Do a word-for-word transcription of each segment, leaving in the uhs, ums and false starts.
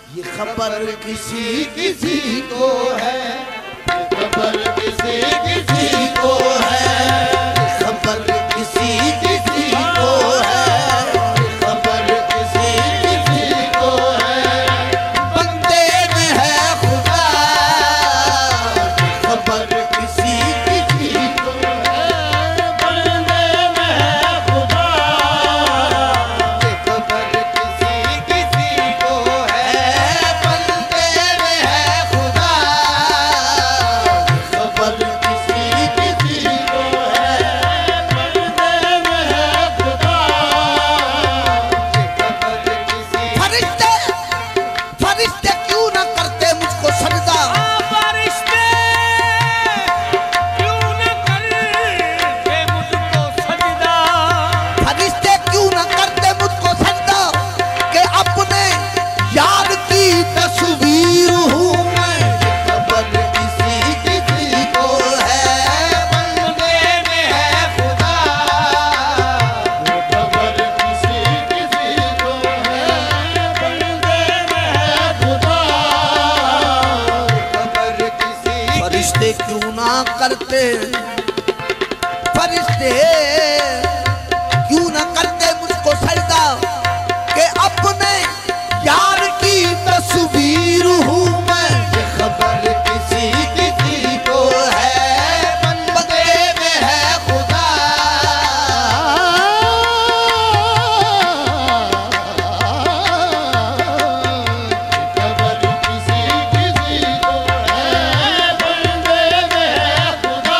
ये खबर किसी किसी को है, खबर किसी किसी को है, खबर किसी किसी को है, खबर किसी किसी को है, बंदे में है खुदा, खबर किसी किसी को है, बंदे में है खुदा, खबर किसी किसी को है, बंदे में है खुदा, खबर किसी किसी को है, बंदे में है खुदा, खबर किसी। फरिश्ते फरिश्ते क्यों ना करते मुझको सजदा, फरिश्ते क्यों न करते मुझको सजदा, फरिश्ते क्यों ना करते मुझको सजदा, कि अपने यार की तस्वीर हूँ मैं, खबर किसी किसी को है, बंदे में है खुदा, खबर किसी किसी को है, बंदे में है खुदा, खबर किसी। फरिश्ते क्यों ना करते, फरिश्ते क्यों ना करते मुझको सजदा, कि अपने यार की तस्वीर हूँ मैं, ये खबर किसी किसी को है, बंदे में है खुदा, खबर किसी किसी को है, बंदे में है खुदा,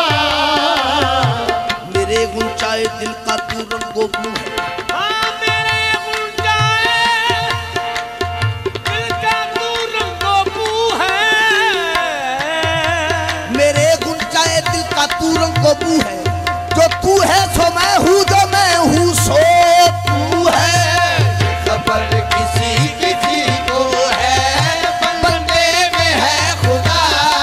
मेरे गुंचाए दिल का तू रंगो ब्लू है, हाँ मेरे गुंजाए दिल का तू रंगोबू है, मेरे गुंचाए दिल का तू रंगो ब्लू है, जो तू है सो मैं हूँ, जो मैं हूँ सो तू है, खबर किसी किसी को है, बंदे में है खुदा,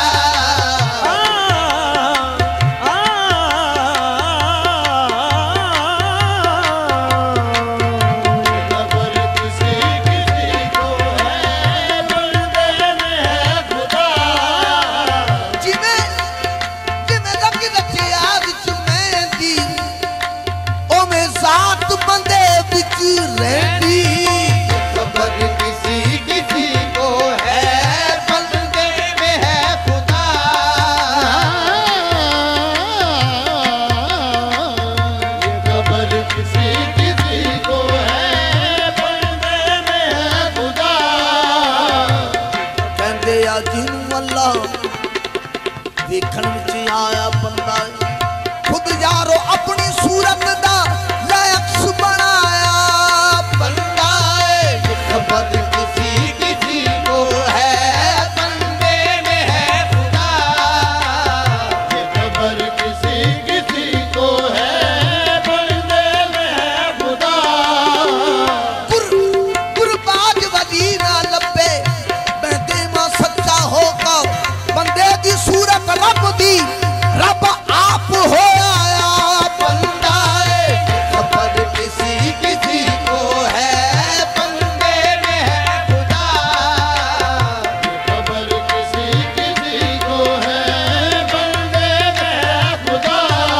खबर किसी किसी को है, बंदे में है खुदा, जिमे जिमे रंग रचिया विच मेहंदी, ओ मैं साथ बंदे विच रहंदी, खबर किसी किसी को है, बंदे में है खुदा, खबर किसी किसी को है, बंदे में है खुदा, कहंदे आ जिन्नू अल्लाह देखण विच आया बंदा, खुद यारो अपनी सूरत दा लायक बनाया बंदा, ये खबर किसी किसी को है, बंदे में है खुदा, ये खबर किसी किसी को है, बंदे में है खुदा, कुर कुरबाज वजीरा लब्बे बंदे मां सच्चा होगा, बंदे दी सूरत रब दी, रब आप हो आया बंदा, खबर किसी किसी को है, बंदे में है खुदा, खबर किसी किसी को है, बंदे में है खुदा,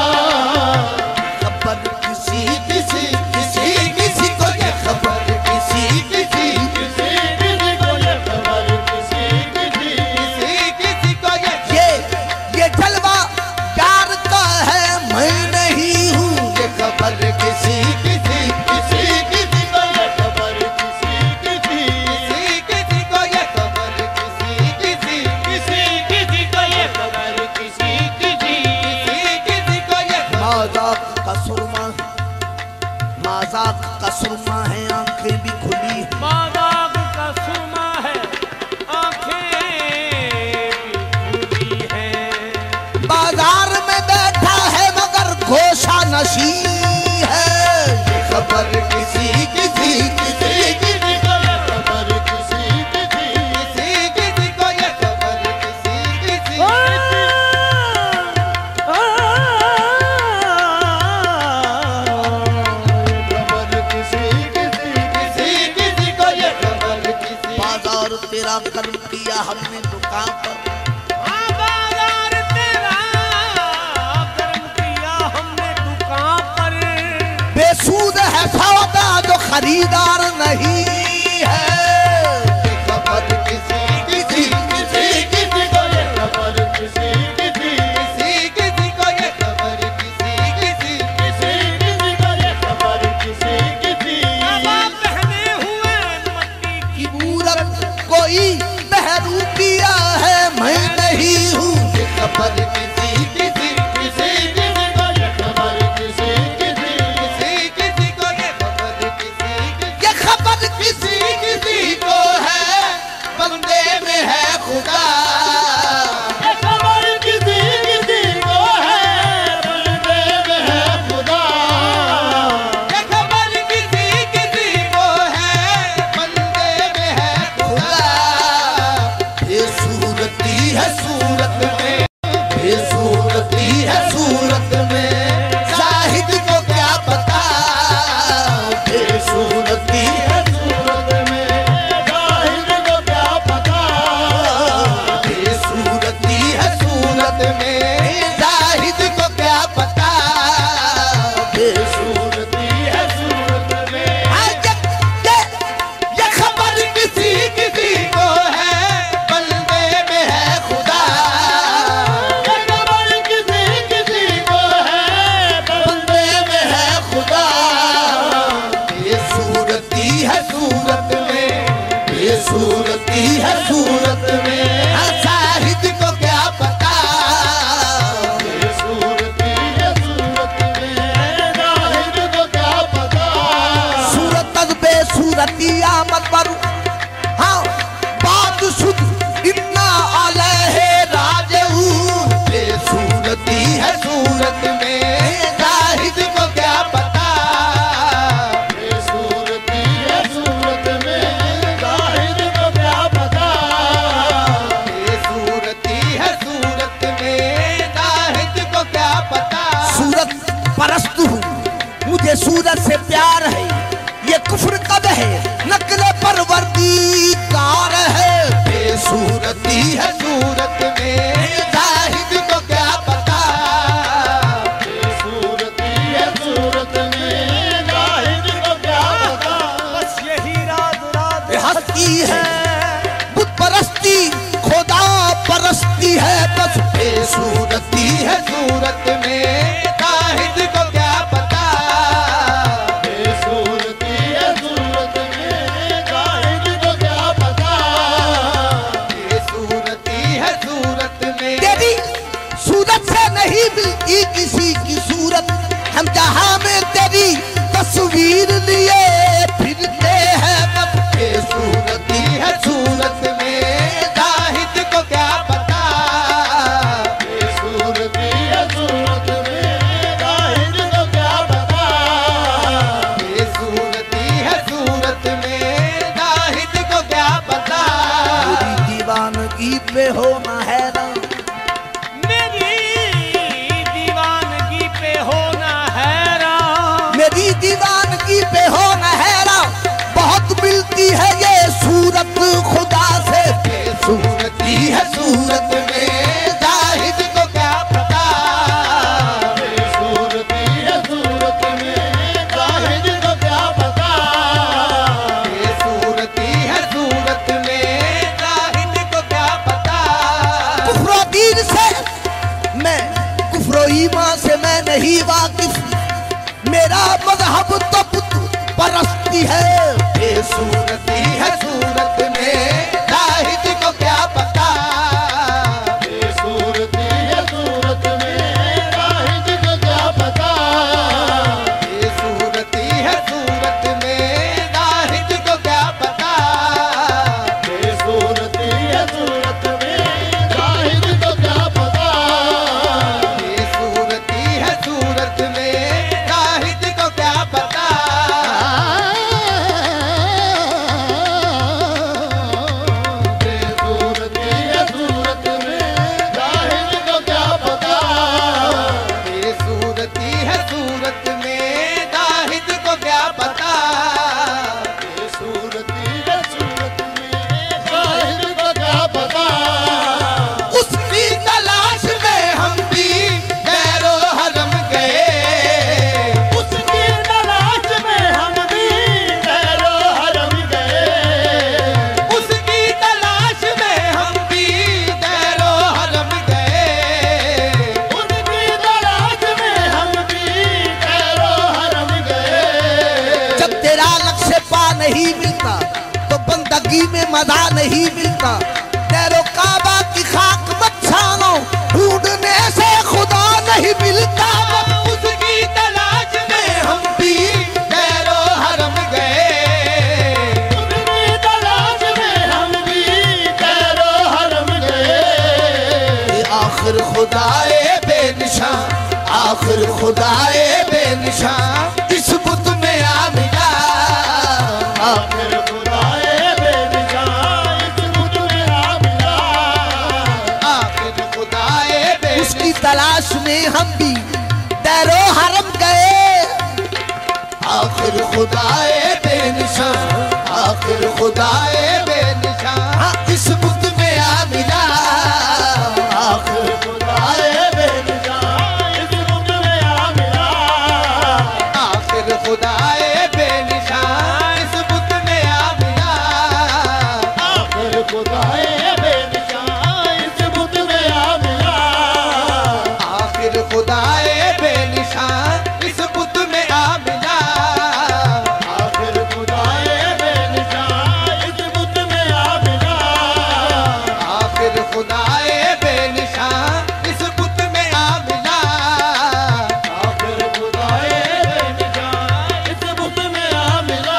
खबर किसी किसी किसी किसी को ये खबर किसी किसी किसी किसी को ये खबर किसी किसी किसी किसी को ये ये ये जलवा यार का है, मैं नहीं हूँ, ये खबर किसी किसी किसी किसी को ये खबर किसी किसी किसी किसी को ये खबर किसी किसी किसी किसी को ये खबर किसी किसी किसी किसी को ये मजाक का सुरमा, मजाक का सुरमा है, आंखें भी खुली है, मजाक का सुरमा है, आंखें भी खुली है, बाजार में बैठा है मगर घोषा नशी है, ये खबर किसी किसी किसी किसी को ये खबर किसी किसी किसी किसी को ये खबर किसी किसी खबर किसी किसी किसी किसी को ये खबर किसी बाजार तेरा कर्म किया हमने दुकान पर। हाँ बाजार तेरा कर्म किया हमने दुकान पर। बेसूद है सौदा जो खरीदार नहीं है। खबर किसी किसी किसी किसी को ये खबर किसी किसी किसी किसी को ये खबर किसी किसी किसी किसी को ये खबर किसी किसी अब पहने हुए मट्टी की मूरत कोई बहरूपिया है मैं नहीं हूँ। खबर किसी किसी किसी किसी को ये खबर किसी किसी किसी किसी को ये खबर किसी किसी ये खबर किसी किसी को है बंदे में है खुदा। ये खबर किसी किसी को है बंदे में है खुदा। ये खबर किसी किसी को है बंदे में है खुदा। बेसूरती है सूरत में, बेसूरती है सूरत में जाहिद को क्या पता। बेसूरती है सूरत में जाहिद को क्या पता। बेसूरती है सूरत में जाहिद को क्या पता। सूरती है सूरत में हाँ, ये ये ये खबर किसी किसी को है बंदे में है खुदा। ये खबर किसी किसी को है बंदे में है खुदा। बेसूरती है सूरत में, बेसूरती है सूरत में हाँ, जाहिद को क्या पता। सूरती है सूरत में जाहिद को क्या पता। सूरत अज बेसूरती आमद बरु हाँ बात शुद्ध इतना अलह राजऊ। बेसूरती है सूरत में जाहिद को क्या पता। सूरती है सूरत में जाहिद को क्या पता। बेसूरती है सूरत में जाहिद को क्या पता। सूरत परस्त हूँ मुझे सूरत से प्यार है। ये कुफ्र कब है नकले परवरदिगार है। बेसूरती है सूरत में जाहिद को क्या पता। सूरती है सूरत में जाहिद को क्या पता। बस यही रात रात ये हस्ती है बुत परस्ती खुदा परस्ती है बस। बेसूरती है सूरत में जाहिद को क्या पता। सूरती है सूरत में जाहिद को क्या पता। बेसूरती है सूरत में तेरी सूरत से नहीं मिलती किसी की सूरत। हम जहां में तेरी तस्वीर लिए फिरते हैं बस। बेसूरती है सूरत में जाहिद को क्या पता। सूरती है सूरत में जाहिद को क्या पता। बेसूरती है सूरत में जाहिद को क्या पता। मेरी दीवानगी पे होना हैरान, मेरी दीवानगी पे होना हैरान। मेरी दीवानगी पे होना हैरान बहुत मिलती है ये सूरत खुदा से। बेसूरती है सूरत में जाहिद को क्या पता। सूरती है सूरत में जाहिद को क्या पता। बेसूरती है सूरत में जाहिद को क्या पता। सदा नहीं मिलता। तेरो काबा की खाक मत छानो, ढूंढने से खुदा नहीं मिलता। उसकी तलाश में हम भी तेरो हरम गए, उसकी तलाश में हम भी तेरो हरम गए। आखिर खुदाए बेनिशां, आखिर खुदाए बेनिशां इस बुत में आ मिला। आखिर खुदाए बेनिशां इस बुत में आ मिला। आखिर खुदाए बेनिशां उसकी तलाश में हम भी तेरो हरम गए। आखिर खुदाए बेनिशां, आखिर खुदाए बेनिशां इस बुत में आ मिला। आखिर खुदाए बेनिशां इस बुत में आ मिला। आखिर खुदाए बेनिशां इस बुत में आ मिला। आखिर खुदाए बेनिशां इस बुत में आ मिला। आखिर खुदाए बेनिशां इस बुत में आ मिला। आखिर खुदाए बेनिशां इस बुत में आ मिला। आखिर खुदाए बेनिशां इस बुत में आ मिला। आखिर खुदाए बेनिशां इस बुत में आ मिला।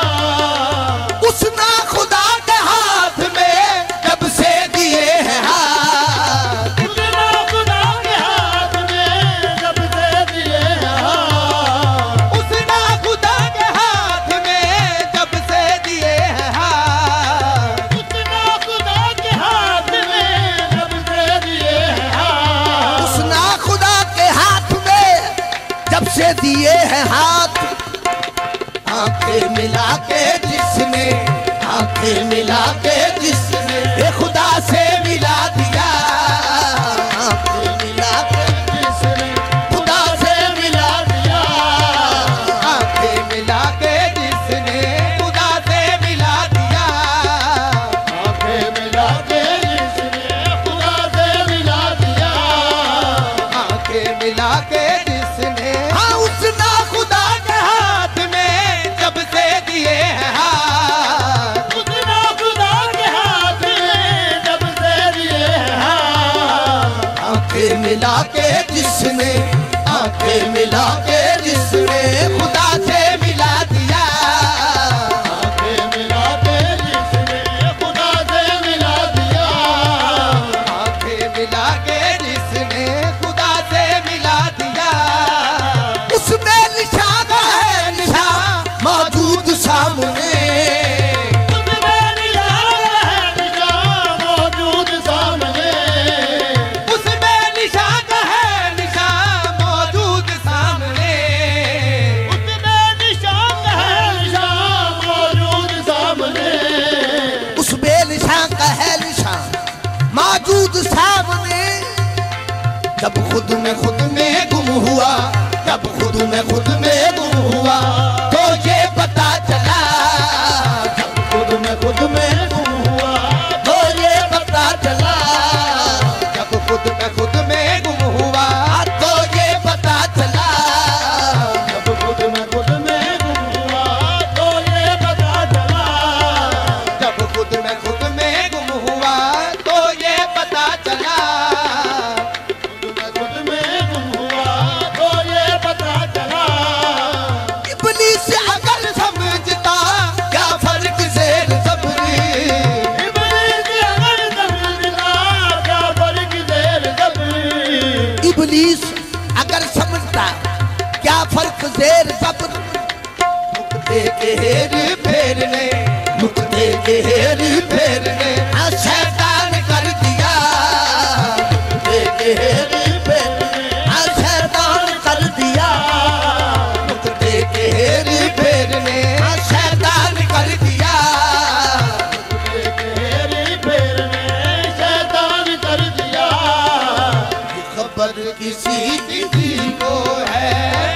उसना खुदा के हाथ में जब से दिए हैं हाथ, उसना खुदा के हाथ में जब से दिए हैं हाथ। उसना खुदा के हाथ में जब से दिए हैं हाथ। उसना खुदा के हाथ में जब से दिए हैं हाथ। उसना खुदा के हाथ में जब से दिए हैं हाथ। आंखें मिला के जिसने, आंखें मिला के जिसने ये खुदा से मिला दिया। आंखें मिला के जिसने खुदा से मिला दिया। आंखें मिला के जिसने खुदा से मिला दिया। आंखें मिला के जिसने खुदा से मिला दिया। आंखें मिला के जिसने हाँ उसना खुदा के हाथ में जब से दिए हैं हाथ। उसना खुदा के हाथ में जब से दिए हैं हाथ। आंखें मिला के जिसने, आंखें मिला के जिसने खुदा से मिला दिया। आंखें मिला के जिसने खुदा से मिला दिया। आंखें मिला के जिसने खुदा से मिला दिया। उसमें निशान है निशान मौजूद सामने। उसमें निशान है निशान मौजूद सामने। उसमें निशान है निशान मौजूद सामने। उसमें निशान है निशान मौजूद सामने। उस बेनिशान का है निशान मौजूद सामने। जब खुद में खुद में गुम हुआ, जब खुद में खुद में गुम हुआ तो ये पता चला। जब खुद में खुद में गुम हुआ तो ये पता चला। जब खुद में खुद में गुम हुआ तो ये पता चला। जब खुद में खुद में गुम हुआ तो ये पता चला। जब खुद में खुद में गुम हुआ तो ये पता चला। खुद में खुद में गुम हुआ तो ये पता चला। इब्लीस अगर समझता क्या फर्क ज़ेर ज़बरी। इब्लीस अगर समझता क्या फर्क ज़ेर ज़बरी। इब्लीस अगर समझता क्या फर्क ज़ेर ज़बर। नुक्ते के हेर फेरने, नुक्ते के हेर फेरने हाँ शैतान कर दिया। नुक्ते के हेर फेरने हाँ शैतान कर दिया। नुक्ते के हेर फेरने हाँ शैतान कर दिया। तेरी फेरने शैतान कर दिया। खबर किसी किसी को है